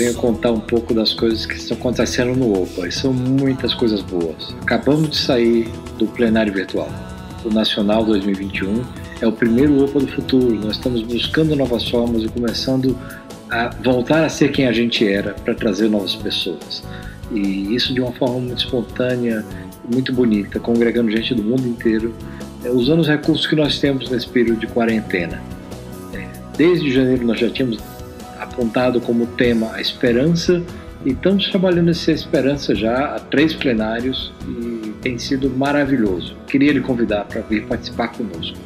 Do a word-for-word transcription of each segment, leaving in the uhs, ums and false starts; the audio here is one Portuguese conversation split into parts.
venho contar um pouco das coisas que estão acontecendo no OPA, e são muitas coisas boas. Acabamos de sair do plenário virtual. O Nacional dois mil e vinte e um é o primeiro OPA do futuro. Nós estamos buscando novas formas e começando a voltar a ser quem a gente era para trazer novas pessoas. E isso de uma forma muito espontânea, muito bonita, congregando gente do mundo inteiro, usando os recursos que nós temos nesse período de quarentena. Desde janeiro nós já tínhamos apontado como tema a esperança, e estamos trabalhando essa esperança já há três plenários e tem sido maravilhoso. Queria lhe convidar para vir participar conosco.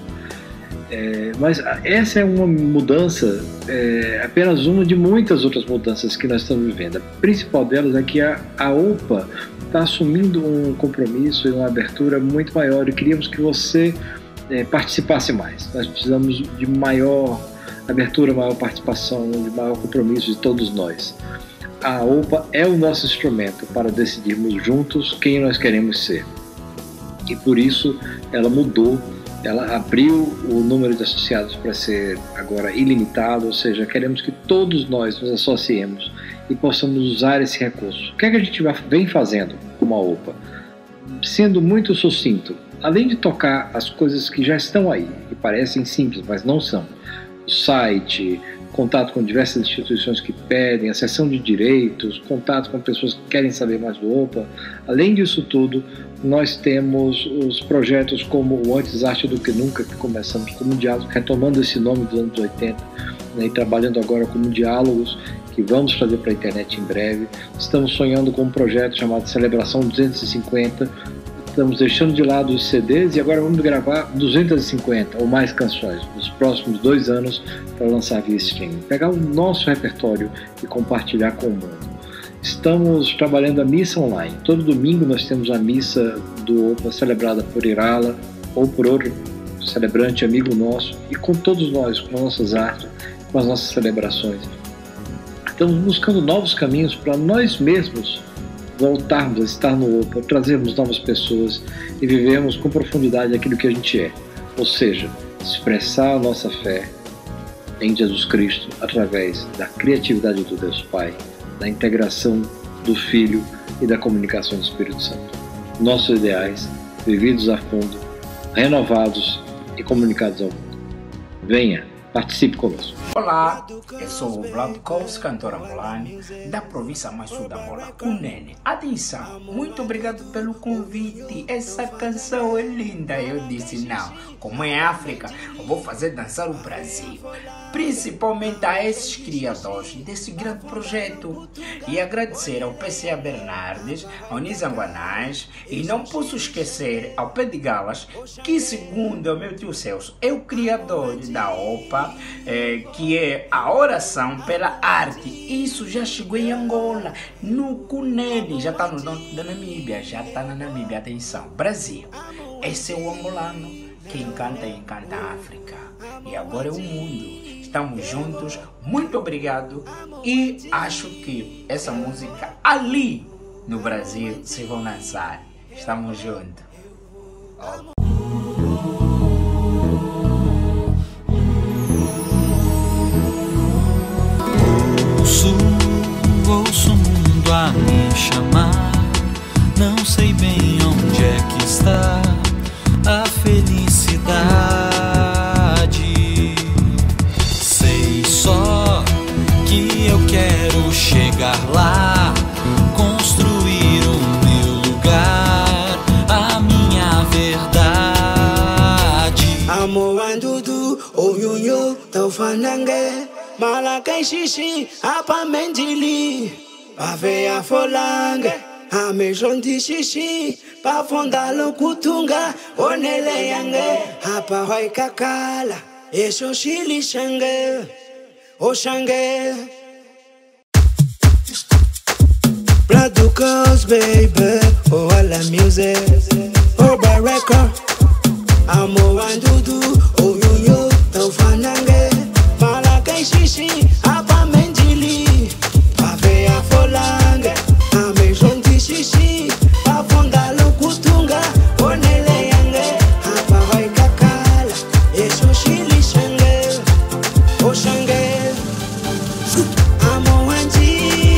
É, mas essa é uma mudança, é, apenas uma de muitas outras mudanças que nós estamos vivendo. A principal delas é que a, a OPA está assumindo um compromisso e uma abertura muito maior, e queríamos que você é, participasse mais. Nós precisamos de maior abertura, maior participação, de maior compromisso de todos nós. A OPA é o nosso instrumento para decidirmos juntos quem nós queremos ser. E por isso ela mudou, ela abriu o número de associados para ser agora ilimitado, ou seja, queremos que todos nós nos associemos e possamos usar esse recurso. O que é que a gente vem fazendo como a OPA? Sendo muito sucinto, além de tocar as coisas que já estão aí, que parecem simples, mas não são, o site, contato com diversas instituições que pedem, a seção de direitos, contato com pessoas que querem saber mais do OPA. Além disso tudo, nós temos os projetos como o Antes Arte do que Nunca, que começamos como diálogo, retomando esse nome dos anos oitenta, né, e trabalhando agora como diálogos, que vamos fazer para a internet em breve. Estamos sonhando com um projeto chamado Celebração duzentos e cinquenta, estamos deixando de lado os C Ds e agora vamos gravar duzentas e cinquenta ou mais canções nos próximos dois anos para lançar via streaming. Pegar o nosso repertório e compartilhar com o mundo. Estamos trabalhando a missa online. Todo domingo nós temos a missa do OPA celebrada por Irala ou por outro celebrante amigo nosso, e com todos nós, com as nossas artes, com as nossas celebrações. Estamos buscando novos caminhos para nós mesmos voltarmos a estar no OPA, trazermos novas pessoas e vivermos com profundidade aquilo que a gente é, ou seja, expressar a nossa fé em Jesus Cristo através da criatividade do Deus Pai, da integração do Filho e da comunicação do Espírito Santo. Nossos ideais, vividos a fundo, renovados e comunicados ao mundo. Venha, participe conosco. Olá, eu sou o Vlad Kous, cantor angolano da província mais sul da Angola, Cunene. Atenção, muito obrigado pelo convite. Essa canção é linda. Eu disse, não, como é África, eu vou fazer dançar o Brasil. Principalmente a esses criadores desse grande projeto. E agradecer ao P C A Bernardes, ao Nizanguanás, e não posso esquecer ao Pé de Galas, que segundo o meu tio Celso é o criador da OPA, eh, que é a oração pela arte. Isso já chegou em Angola, no Cunene, já está no norte da Namíbia, já está na Namíbia, atenção, Brasil. Esse é o angolano que encanta e encanta a África. E agora é o mundo. Estamos juntos, muito obrigado, e acho que essa música ali no Brasil se vão lançar. Estamos juntos. Oh. Ouço, ouço o mundo a me chamar, não sei bem onde é que está a felicidade. Eu quero chegar lá, construir o meu lugar, a minha verdade. Amo andudu, oyunyo, taufanange, malakai xixi, apamendili, aveia folange, amejondi xixi, pafondalo kutunga, onele yange, apahoi kakala, esho shili shange. Oxangue, Blood do Kous, baby. Oh, all the music. Oh, by record. Amo andudu. Oh, yo yo. Tau fanange. Malakai xixi. Apa mendili. Aveia folange. Ame jonti xixi. Pafunda lukutunga. Onele yange. Apa vai kakala. Eso xili xange. Oxangue. Amo anji.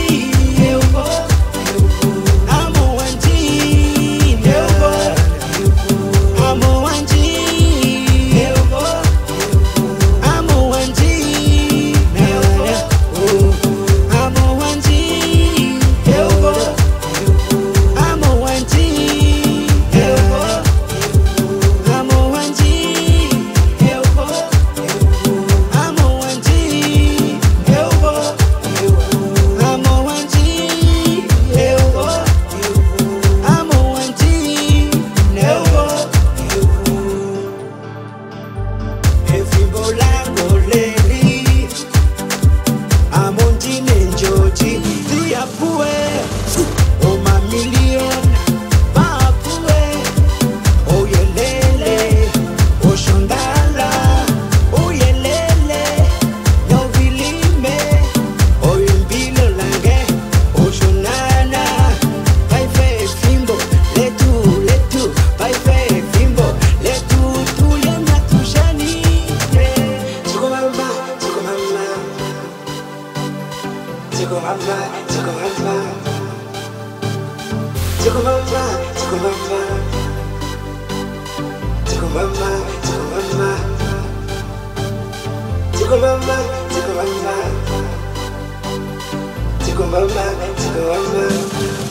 Mama,